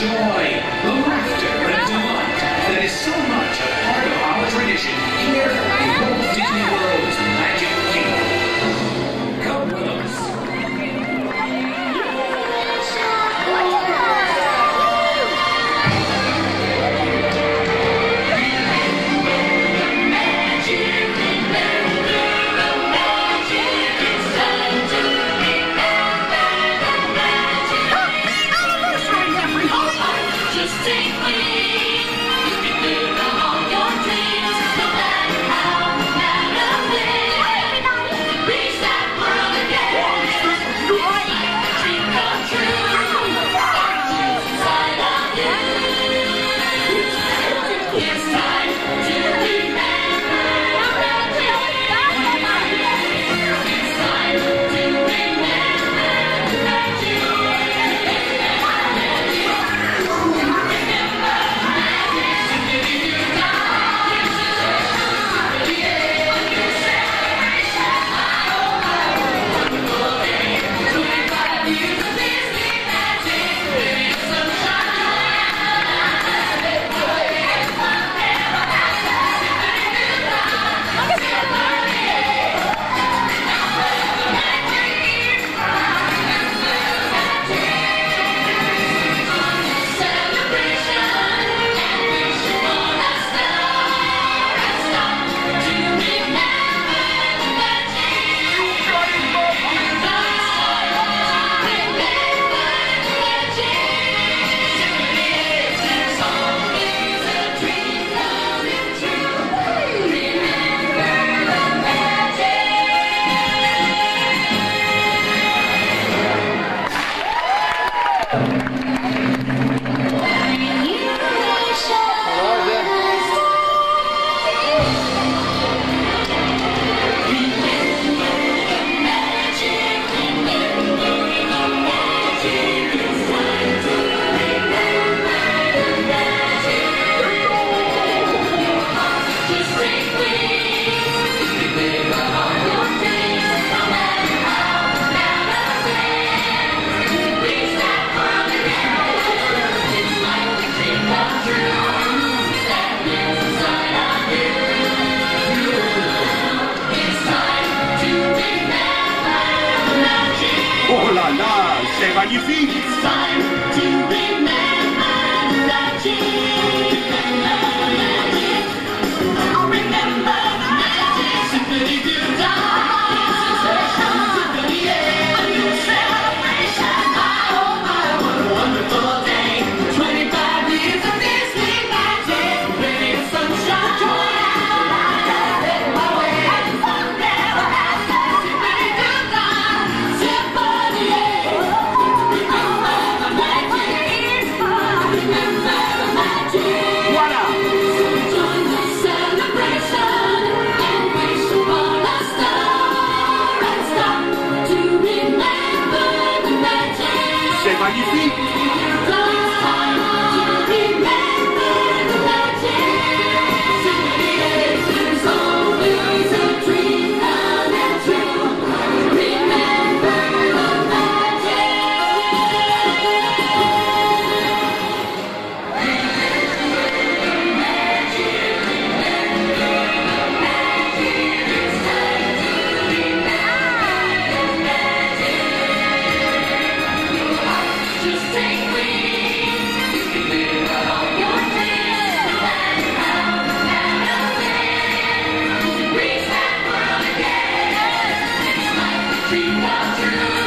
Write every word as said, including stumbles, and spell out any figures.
joy, the laughter, and delight that is so much a part of our tradition here in Walt Disney World's Magic Kingdom. Come with us. Oh la la, c'est magnifique! It's time to remember the magic. Remember the magic. Oh, remember the magic. Simply-doo-dah. Sensation. Symphony, yeah. A new celebration. My, oh my, what a wonderful day. twenty-five years of Disney magic. Bringing sunshine, joy, and laughter. Heading my way. And fun never has to. Simply-doo-dah. Symphony, yeah. Remember the magic. Remember the magic. Voilà! So join the celebration and wish upon a star and stop to remember the magic. C'est magnifique! It's time to remember the magic. Simply there's always a dream coming true. Remember the magic. Just take wings. You can live out all your dreams. No matter how, no matter when. You can reach that world again. It's like a dream come true.